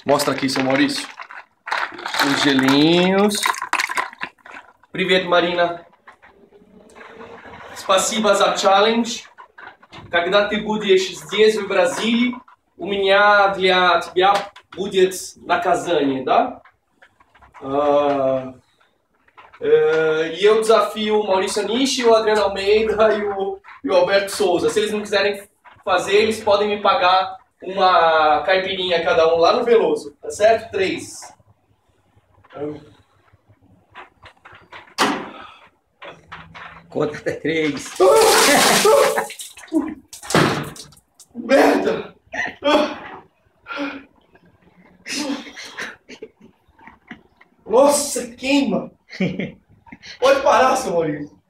Mostra aqui, seu Maurício. Os gelinhos. Привет, Марина. Спасибо за челлендж. Когда ты будешь здесь, в Бразилии, у меня для тебя будет наказание, да? E eu desafio o Maurício Anishi, o Adriano Almeida e o Alberto Souza. Se eles não quiserem fazer, eles podem me pagar uma caipirinha cada um lá no Veloso, tá certo? 3. Conta até 3. Merda! Nossa, queima! Pode parar, seu Maurício.